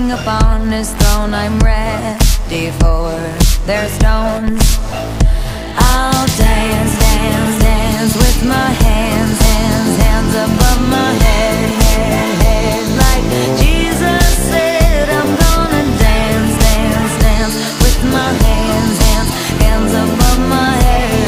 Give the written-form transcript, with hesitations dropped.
King upon his throne, I'm ready for their stones.